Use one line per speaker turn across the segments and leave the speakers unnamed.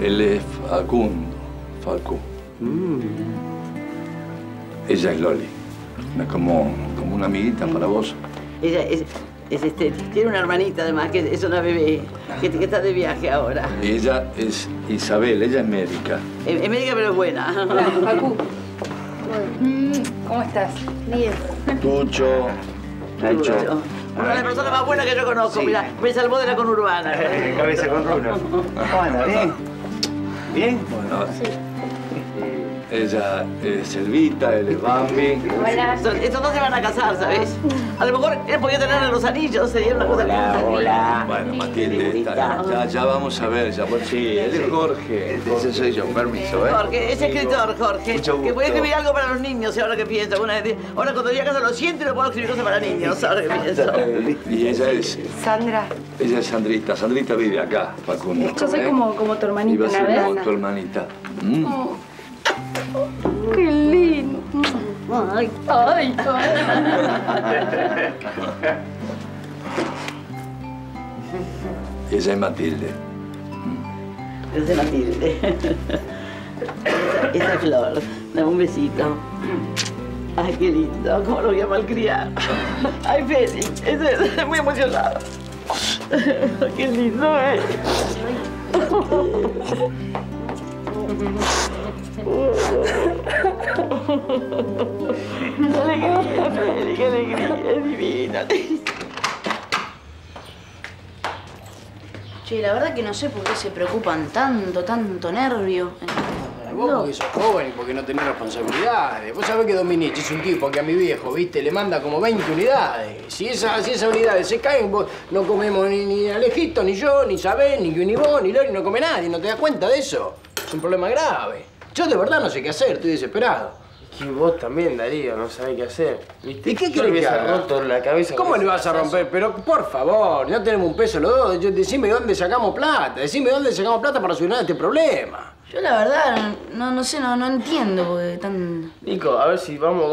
Él es Facundo. Facu. Ella es Loli. Es como una amiguita para vos.
Ella tiene una hermanita además, que es una bebé, que está de viaje ahora.
Ella es Isabel, ella es médica.
Es médica pero es buena.
Hola, Facu. ¿Cómo estás?
Bien.
Tucho.
Tucho. Una de las personas más buenas que yo conozco, sí. Mira, me salvó de la conurbana.
Cabeza con rulo. ¿Cómo anda? ¿Bien? ¿Bien?
Bueno, sí. Ella es Elvita, él es Bambi.
Buenas. Estos dos se van a casar, ¿sabes? A lo mejor él podía tener los anillos, sería una cosa linda.
Hola.
Bueno, Matilde, ya vamos a ver, ya. Sí, él es Jorge. Ese soy yo, permiso, ¿eh?
Jorge, es escritor, Jorge. Que puede escribir algo para los niños, ahora que pienso. Ahora cuando llegue a casa lo siento y no puedo escribir cosas para niños, ahora que pienso.
Y ella es...
Sandra.
Ella es Sandrita. Sandrita vive acá, Facundo.
Yo soy como tu hermanita,
y va a ser
¿verdad?
como tu hermanita.
¡Qué lindo! ¡Ay! ¡Ay!
Ella es Matilde.
Esa es Matilde. Esa es Flor. Dame un besito. Ay, qué lindo. ¿Cómo lo voy a malcriar? Ay, Félix. Estoy muy emocionada. Qué lindo es. ¡Qué alegría, Feli! ¡Qué alegría! ¡Es divina!
Che, la verdad que no sé por qué se preocupan tanto nervio.
Vos porque sos joven y porque no tenés responsabilidades. Vos sabés que Dominici es un tipo que a mi viejo, viste, le manda como 20 unidades. Si esas unidades se caen, vos no comemos ni Alejito, ni yo, ni Sabés, ni vos, ni Lori, no come nadie. ¿No te das cuenta de eso? Es un problema grave. Yo de verdad no sé qué hacer, estoy desesperado.
Y vos también, Darío, no sabés qué hacer. ¿Viste?
¿Y qué querés que haga?
roto la cabeza.
¿Cómo le vas a romper? Pero, por favor, no tenemos un peso los dos. Decime dónde sacamos plata. Decime dónde sacamos plata para solucionar este problema.
Yo la verdad no sé, no entiendo porque tan...
Nico, a ver si vamos,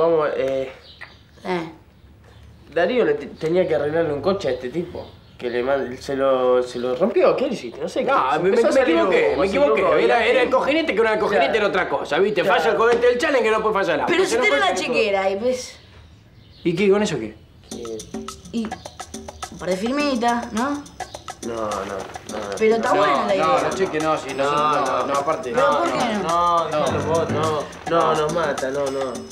Darío tenía que arreglarle un coche a este tipo. Que se lo rompió. ¿Qué le hiciste? No sé.
No, me equivoqué. Era el cojinete, que una cojinete era otra cosa, ¿viste? Claro. Falla el cohete del challenge que no puede fallar nada.
Pero si tiene la chequera y pues...
¿Y qué? ¿Con eso qué?
Y un par de firmitas, ¿no?
No.
Pero está buena la idea.
No, cheque no, si no, aparte.
¿Pero por qué
no? No, nos mata, no.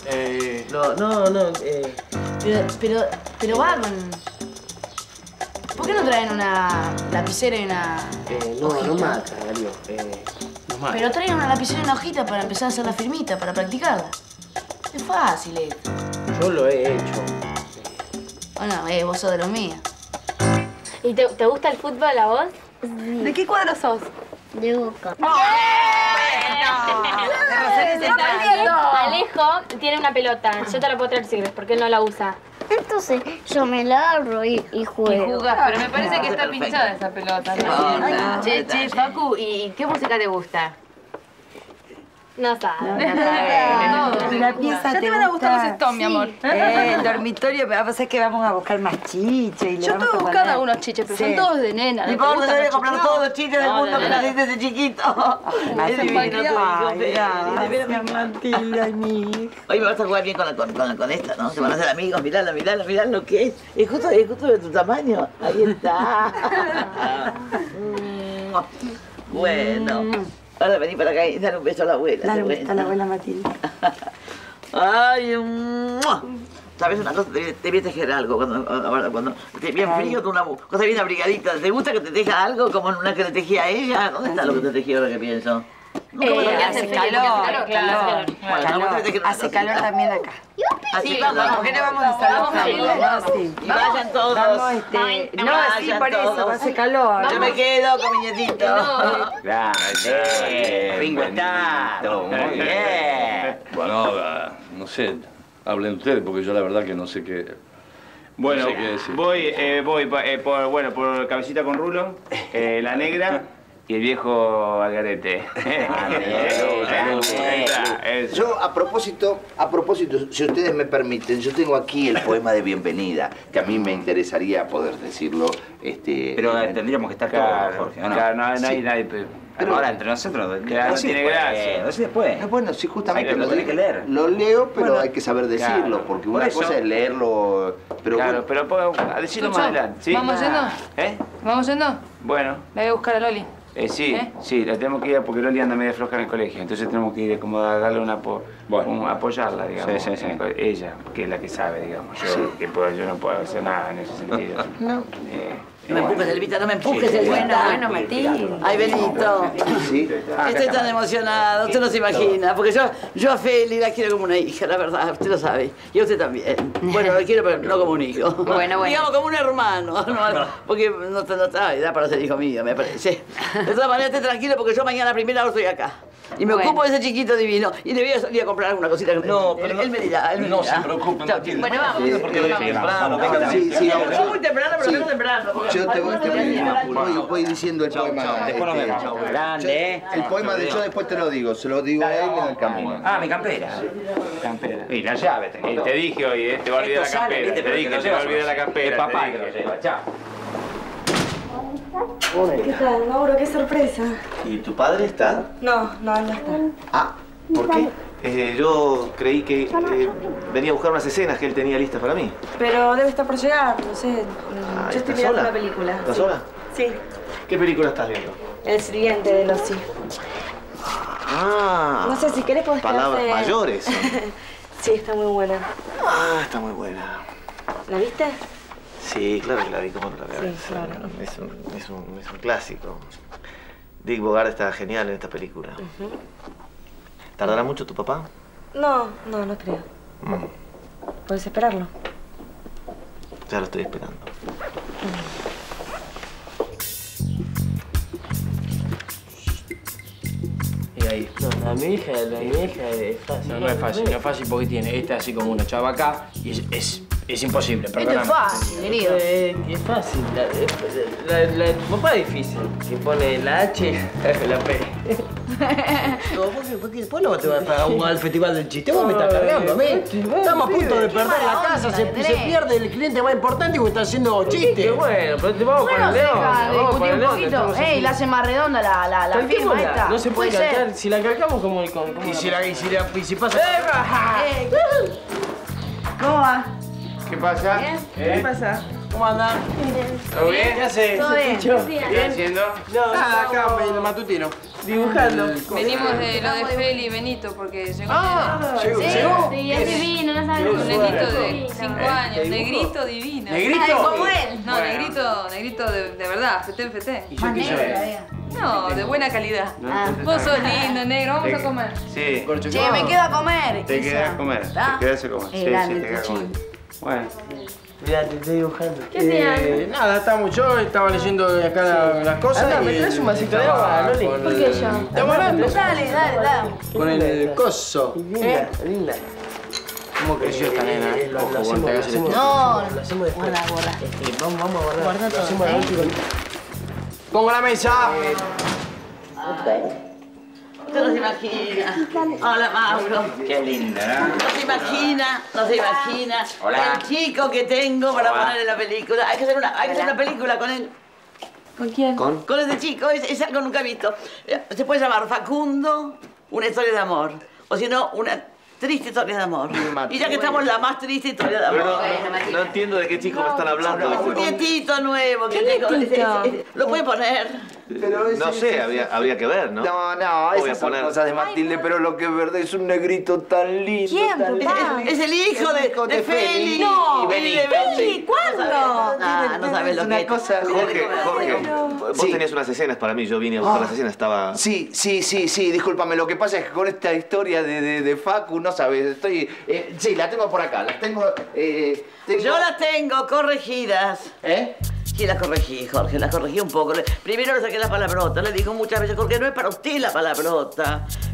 Pero va con... ¿Por qué no traen una lapicera y una hojita?
No mata, Darío.
Nos mata.
Pero traen una lapicera y una hojita para empezar a hacer la firmita, para practicarla. Es fácil esto.
Yo lo he hecho.
Bueno, vos sos de los míos.
¿Y te gusta el fútbol a vos?
Sí. ¿De qué cuadro sos?
De Boca. Alejo tiene una pelota. Yo te la puedo traer si quieres, porque él no la usa.
Entonces yo me la agarro y juego.
Y jugás, pero me parece que está pinchada esa pelota. ¿No? Che, Facu, ¿y qué música te gusta?
No sabe.
La pieza
ya te van a gustar los Stones, mi amor.
El dormitorio, pero pasa que vamos a buscar más chiches.
Yo estoy buscando algunos chiches, pero son todos de nena.
Mi padre debe comprar todos los chiches del mundo que naciste desde chiquito. Es divino tu
Gracias, Matilda, mi hija.
Hoy me vas a jugar bien con esta, ¿no? Se van a hacer amigos, mirá lo que es. Es justo de tu tamaño. Ahí está. Bueno. Ahora vení para acá y dale un beso a la abuela.
Dale un beso a la abuela Matilda.
Ay, ¿sabes una cosa? Te voy a tejer algo cuando esté bien frío, una cosa bien abrigadita. ¿Te gusta que te teja algo como una que le tejía a ella? ¿Dónde está lo que te tejí ahora que pienso?
Hace calor, claro. Hace calor también acá.
Así
vamos, ¿por qué no vamos a estar los familias? Sí.
Y vayan todos.
Vamos, no, sí, por eso, hace calor.
Yo me quedo con mi nietito.
Gracias.
Ringo está. Muy bien.
Bueno, no sé, hablen ustedes porque yo la verdad que no sé qué...
Bueno,
no sé qué decir.
voy por Cabecita con Rulo, la negra,
Y el viejo Algarete.
Yo, a propósito, si ustedes me permiten, yo tengo aquí el poema de bienvenida, que a mí me interesaría poder decirlo.
Pero tendríamos que estar todos, Jorge, ¿o no?
Claro, no hay nadie.
Pero ahora, entre nosotros,
claro, no tiene gracia.
No sé después.
Bueno, sí, justamente
lo tenés que leer.
Lo leo, pero
Bueno,
hay que saber decirlo,
claro.
porque una cosa es leerlo, pero...
Claro, pero a decirlo más adelante. ¿Sí?
¿Vamos yendo?
¿Eh?
¿Vamos yendo?
Bueno.
La voy a buscar a Loli.
Sí, la tenemos que ir porque Loli anda media floja en el colegio, entonces tenemos que ir como a darle apoyarla, digamos.
Sí.
Ella, que es la que sabe, digamos. Yo no puedo hacer nada en ese sentido.
No. No me empujes, Elvita, no me empujes, Elvita.
Bueno, Matilde.
Ay, Benito.
Sí.
Estoy tan emocionada, usted no se imagina. Porque yo a Feli la quiero como una hija, la verdad, usted lo sabe. Y a usted también. Bueno, lo quiero, pero no como un hijo.
Bueno.
Digamos como un hermano. ¿No? Porque no está edad para ser hijo mío, me parece. De todas maneras, esté tranquilo porque yo mañana a primera hora estoy acá. Y me ocupo de ese chiquito divino. Y le voy a salir a comprar alguna cosita.
No, pero
él me dirá, él me dirá.
No se preocupe, Matilde.
Bueno, vamos.
Porque vengo temprano.
Sí,
Yo muy temprano, pero vengo temprano.
Yo voy diciendo el poema.
Después nos vemos. Grande,
El poema de yo después te lo digo, se lo digo a él en el camino.
Ah, mi campera.
Campera.
Y la llave tengo.
Te dije hoy, te va a olvidar la campera. Te dije, te va a olvidar la campera.
El papá que lo lleva. Chao.
¿Qué tal, Mauro? ¡Qué sorpresa!
¿Y tu padre está?
No, él no está.
Ah, ¿por qué? Yo creí que venía a buscar unas escenas que él tenía listas para mí.
Pero debe estar por llegar, no sé. Yo estoy
¿estás
mirando
sola?
una película.
¿Estás
sí.
sola?
Sí,
¿Qué película estás viendo?
El siguiente de los sí.
Ah,
No sé, si querés podés
palabras
quedarte-
mayores.
Sí, está muy buena.
Ah, está muy buena.
¿La viste?
Sí, claro que la vi, ¿cómo no la voy a ver?
Sí, claro.
Es un clásico. Dick Bogart está genial en esta película. ¿Tardará mucho tu papá?
No creo. Puedes esperarlo.
Ya lo estoy esperando.
Y ahí. No, mi hija es fácil.
No es fácil porque tiene así como una chava acá y es imposible,
Esto es
perdóname.
fácil, querido.
Que es fácil. La de tu papá es difícil. Que pone la H, la P. No, porque después no te vas a pagar al festival del chiste. Vos me estás cargando a mí. Estamos a punto de perder la casa. Se pierde el cliente más importante y vos estás haciendo chistes. Qué bueno, pero te vamos
Bueno,
para el
se
león.
deja de
Vamos para
discutir
el
un
león,
poquito.
estamos
Ey,
aquí.
la hace más redonda la firma
Calquémosla.
esta.
No se puede
ser.
calcar. Si la calcamos como
Y si pasa...
¿Cómo va?
¿Qué pasa?
¿Qué pasa?
¿Cómo andan?
¿Todo bien?
¿Qué haces?
Todo bien.
¿Qué estás haciendo?
Nada, acá en el matutino.
Dibujando.
Venimos de lo de Feli y Benito porque llegó
¿Llegó?
Sí, es divino, no sabes. Un nenito de 5 años, negrito divino.
¿Negrito?
Ay, como él. No, negrito de verdad, fetén.
¿Y yo qué soy?
No, de buena calidad. Vos sos lindo, negro, vamos a comer.
Sí.
Che, me quedo a comer.
Te quedas a comer.
¿Está?
Te quedas a comer. Sí,
grande
te
el
quedas a comer. Bueno.
Mirá, te estoy dibujando.
¿Qué hacían?
Nada, yo estaba leyendo acá las cosas.
Anda, ¿me traes un vasito de agua, Loli?
¿Por qué yo?
Estamos hablando
Dale.
con el coso.
Linda.
¿Cómo creció esta nena? Ojo,
Lo
cuando te hagas el
hacemos-
No,
lo hacemos después.
Guarda.
Vamos a guardar.
Guarda
Lo
todo,
hacemos a la noche con-
Pongo la mesa.
Usted no se imagina. Hola, Mauro.
Qué linda, ¿no?
No se imagina.
Hola.
El chico que tengo para
Hola.
poner en la película. Hay que hacer una película con él.
¿Con quién?
Con ese chico, es algo nunca visto. Se puede llamar Facundo, una historia de amor. O si no, una triste historia de amor. Y ya que estamos en la más triste historia de amor.
Pero no entiendo de qué chico me están hablando.
Un nietito nuevo que
¿Qué
tengo.
nietito?
Lo puede poner.
No sé, habría que ver, ¿no?
No,
Voy a
esas son
poner-
cosas de Matilde, pero lo que es verdad es un negrito tan lindo.
¿Quién,
tan
papá?
Es el hijo de Feli.
No.
Y Benito.
Feli, ¿cuándo?
No sabes lo que
Una
es.
cosa...
Jorge, vos
Sí.
tenías unas escenas para mí, yo vine a buscar las escenas, estaba...
Sí, discúlpame, lo que pasa es que con esta historia de Facu, no sabes, estoy... sí, la tengo por acá, las tengo...
Yo las tengo corregidas.
¿Eh?
Sí, las corregí, Jorge, las corregí un poco. Primero le saqué la palabrota, le dijo muchas veces, Jorge, no es para usted la palabrota.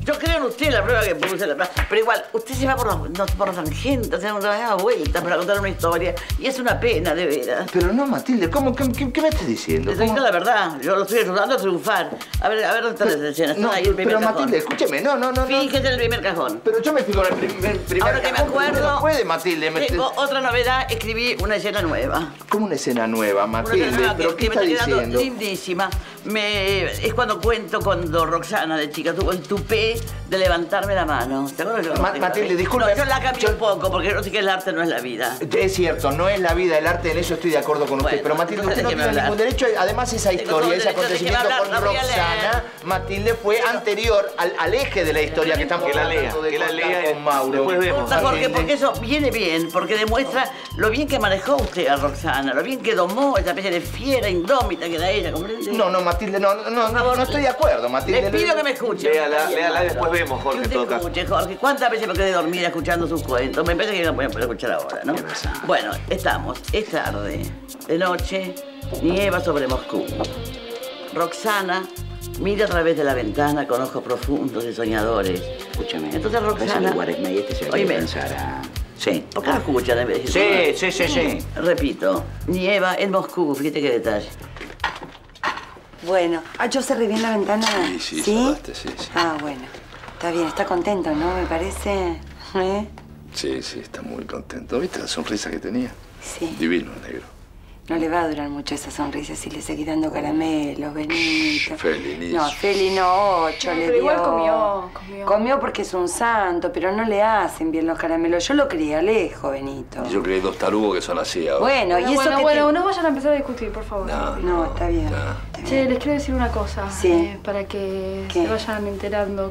Yo creo en usted, la prueba que puse, la prueba. Pero igual, usted se va por los tangentes, se da vueltas para contar una historia. Y es una pena, de veras.
Pero no, Matilde, ¿cómo? ¿Qué me estás diciendo?
Le estoy diciendo la verdad. Yo lo estoy ayudando a triunfar. A ver dónde están las escenas.
No,
Están ahí el primer
pero
cajón.
Matilde, escúcheme, no.
Fíjese en el primer cajón.
Pero yo me fijo en el primer
Ahora que me
cajón,
acuerdo,
no puede, Matilde.
tengo otra novedad, escribí una escena nueva.
¿Cómo una escena nueva,
Una
Matilde?
escena nueva
¿Pero qué
que me
está
está quedando
diciendo?
lindísima. Es cuando cuento cuando Roxana de chica tuvo el tupé de levantarme la mano. ¿Te acuerdas?
Matilde, disculpe.
No, yo la cambié un poco porque no sé que el arte no es la vida.
Es cierto, no es la vida el arte, en eso estoy de acuerdo con usted. Pero Matilde, usted no tiene ningún derecho. Además, esa historia, ese acontecimiento con Roxana, Matilde, fue anterior al eje de la historia que estamos hablando de contar con Mauro.
Después vemos.
Porque eso viene bien, porque demuestra lo bien que manejó usted a Roxana, lo bien que domó esa especie de fiera indómita que era ella, ¿comprende?
No, Matilde, no estoy de acuerdo, Matilde.
Le pido que me escuche.
Léala y después vemos, Jorge, en todo caso.
Escuche, Jorge, ¿cuántas veces me quedé dormida escuchando sus cuentos? Me parece que no voy a poder escuchar ahora, ¿no? Bueno, estamos, es tarde, de noche, nieva sobre Moscú. Roxana mira a través de la ventana con ojos profundos y soñadores.
Escúchame.
Entonces Roxana...
Guaresma y este se va a pensar a... Sí.
¿Por qué no escuchan en vez de decir?
Sí.
Repito, nieva en Moscú, fíjate qué detalle.
Bueno, yo cerré bien la ventana.
Sí, cerraste, sí.
Ah, bueno. Está bien, está contento, ¿no? Me parece.
Sí, está muy contento. ¿Viste la sonrisa que tenía?
Sí.
Divino, negro.
No le va a durar mucho esa sonrisa si le seguís dando caramelos, Benito.
Feli,
No, Feli no, 8 le dio.
Pero igual comió.
Comió porque es un santo, pero no le hacen bien los caramelos. Yo lo crié lejos, Benito.
Yo creo que hay dos tarugos que son así ahora.
Bueno, y eso
Bueno, no vayan a empezar a discutir, por favor.
No, está bien.
Che, les quiero decir una cosa.
Sí.
Para que
¿Qué?
se vayan enterando.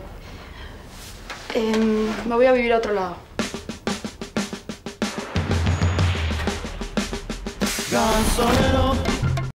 Me voy a vivir a otro lado.
Canzonero